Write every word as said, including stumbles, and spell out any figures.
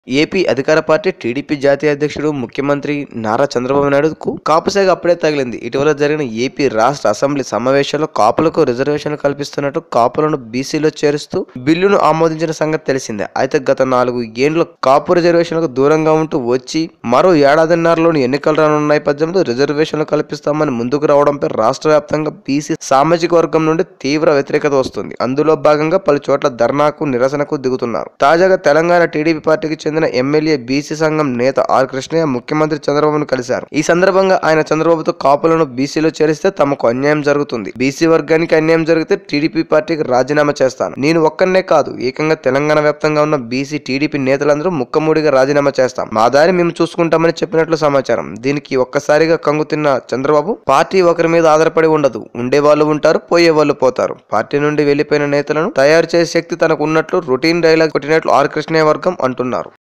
AP అధికార party TDP జాతీయ అధ్యక్షుడు ముఖ్యమంత్రి నారా చంద్రబాబు నాయుడుకు కాపుసేగ అప్పుడే తగిలింది. ఇటీవల జరిగిన ఏపీ రాష్ట్ర అసెంబ్లీ సమావేశాల్లో కాపులకు రిజర్వేషన్లు కల్పిస్తున్నట్టు కాపులను బీసీలో చేరుస్తూ బిల్లును ఆమోదించిన సంగతి తెలిసిందే. అయితే గత నాలుగు ఏండ్లు కాపు రిజర్వేషన్లకు దూరంగా ఉంటూ వచ్చి మరో ఏడాదిన్నరలోని ఎన్నికలు రానున్న నేపథ్యంలో రిజర్వేషన్లు కల్పిస్తామని ముందుకు రావడంపై రాష్ట్ర వ్యాప్తంగా బీసీ సామాజిక వర్గం నుండి తీవ్ర వ్యతిరేకత వస్తుంది. అందులో భాగంగా పలు చోట్ల ధర్నాకు నిరసనకు దిగుతున్నారు. తాజాగా తెలంగాణ టీడీపీ పార్టీకి చెందిన ఎమ్మెల్యే బీసీ సంఘం నేత ఆర్ కృష్ణయ్య ముఖ్యమంత్రి చంద్రబాబును కలిశారు. ఈ సందర్భంగా ఆయన చంద్రబాబుతో కాపులను బీసీలో చేరిస్తే తమకు అన్యాయం జరుగుతుంది, బీసీ వర్గానికి అన్యాయం జరిగితే టీడీపీ పార్టీకి రాజీనామా చేస్తాను, నేను ఒక్కనే కాదు ఏకంగా తెలంగాణ వ్యాప్తంగా ఉన్న బీసీ టీడీపీ నేతలందరూ ముక్కమూడిగా రాజీనామా చేస్తాం, మా దారి మేము చూసుకుంటామని చెప్పినట్లు సమాచారం. దీనికి ఒక్కసారిగా కంగుతిన్న చంద్రబాబు పార్టీ ఒకరి మీద ఆధారపడి ఉండదు, ఉండే వాళ్ళు ఉంటారు, పోయే వాళ్ళు పోతారు, పార్టీ నుండి వెళ్లిపోయిన నేతలను తయారు చేసే శక్తి తనకు ఉన్నట్లు రొటీన్ డైలాగ్ కొట్టినట్లు ఆర్ కృష్ణయ్య వర్గం అంటున్నారు.